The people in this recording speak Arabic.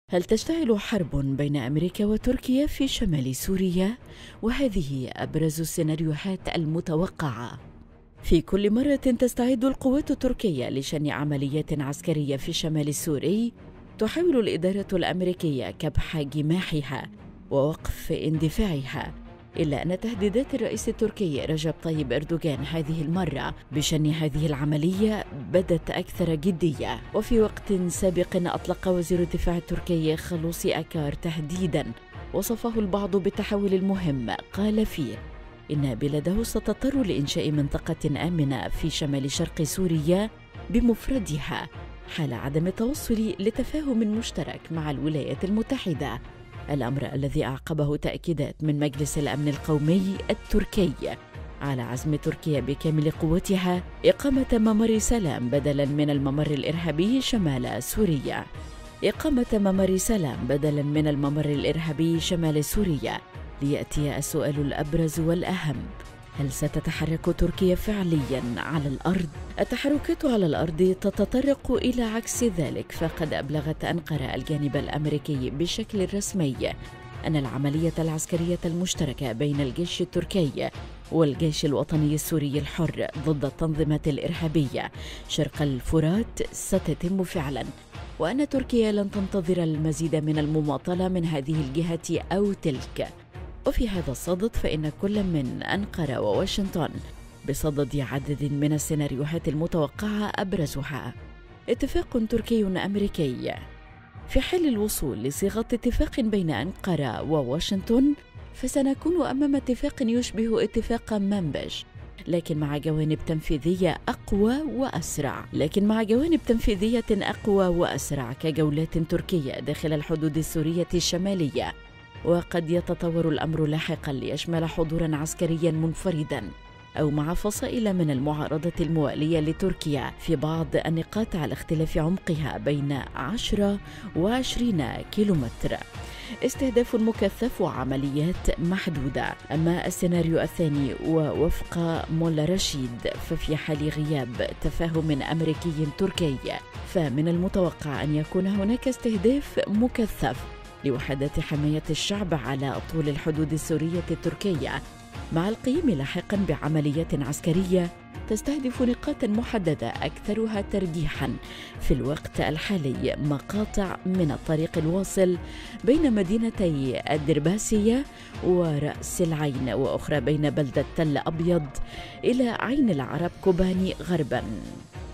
هل تشتعل حرب بين أمريكا وتركيا في شمال سوريا؟ وهذه أبرز السيناريوهات المتوقعة. في كل مرة تستعد القوات التركية لشن عمليات عسكرية في الشمال السوري، تحاول الإدارة الأمريكية كبح جماحها ووقف اندفاعها، إلا أن تهديدات الرئيس التركي رجب طيب أردوغان هذه المرة بشن هذه العملية بدت أكثر جدية. وفي وقت سابق أطلق وزير الدفاع التركي خلوصي أكار تهديداً وصفه البعض بالتحول المهم، قال فيه إن بلاده ستضطر لإنشاء منطقة آمنة في شمال شرق سوريا بمفردها حال عدم التوصل لتفاهم مشترك مع الولايات المتحدة، الأمر الذي أعقبه تأكيدات من مجلس الأمن القومي التركي على عزم تركيا بكامل قوتها إقامة ممر سلام بدلاً من الممر الإرهابي شمال سوريا. إقامة ممر سلام بدلاً من الممر الإرهابي شمال سوريا. ليأتي السؤال الأبرز والأهم: هل ستتحرك تركيا فعلياً على الأرض؟ التحركات على الأرض تتطرق إلى عكس ذلك، فقد أبلغت أنقرة الجانب الأمريكي بشكل رسمي أن العملية العسكرية المشتركة بين الجيش التركي والجيش الوطني السوري الحر ضد التنظيمات الإرهابية شرق الفرات ستتم فعلاً، وأن تركيا لن تنتظر المزيد من المماطلة من هذه الجهة أو تلك. وفي هذا الصدد فإن كل من أنقرة وواشنطن بصدد عدد من السيناريوهات المتوقعة، أبرزها اتفاق تركي أمريكي. في حال الوصول لصيغة اتفاق بين أنقرة وواشنطن، فسنكون أمام اتفاق يشبه اتفاق منبج، لكن مع جوانب تنفيذية أقوى وأسرع كجولات تركية داخل الحدود السورية الشمالية. وقد يتطور الأمر لاحقاً ليشمل حضوراً عسكرياً منفرداً أو مع فصائل من المعارضة الموالية لتركيا في بعض النقاط على اختلاف عمقها بين 10 و20 كيلومتر. استهداف مكثف وعمليات محدودة. أما السيناريو الثاني ووفق مولا رشيد، ففي حال غياب تفاهم أمريكي تركي، فمن المتوقع أن يكون هناك استهداف مكثف لوحدات حماية الشعب على طول الحدود السورية التركية، مع القيام لاحقاً بعمليات عسكرية تستهدف نقاطاً محددة أكثرها ترجيحاً في الوقت الحالي مقاطع من الطريق الواصل بين مدينتي الدرباسية ورأس العين، وأخرى بين بلدة تل أبيض إلى عين العرب كوباني غرباً.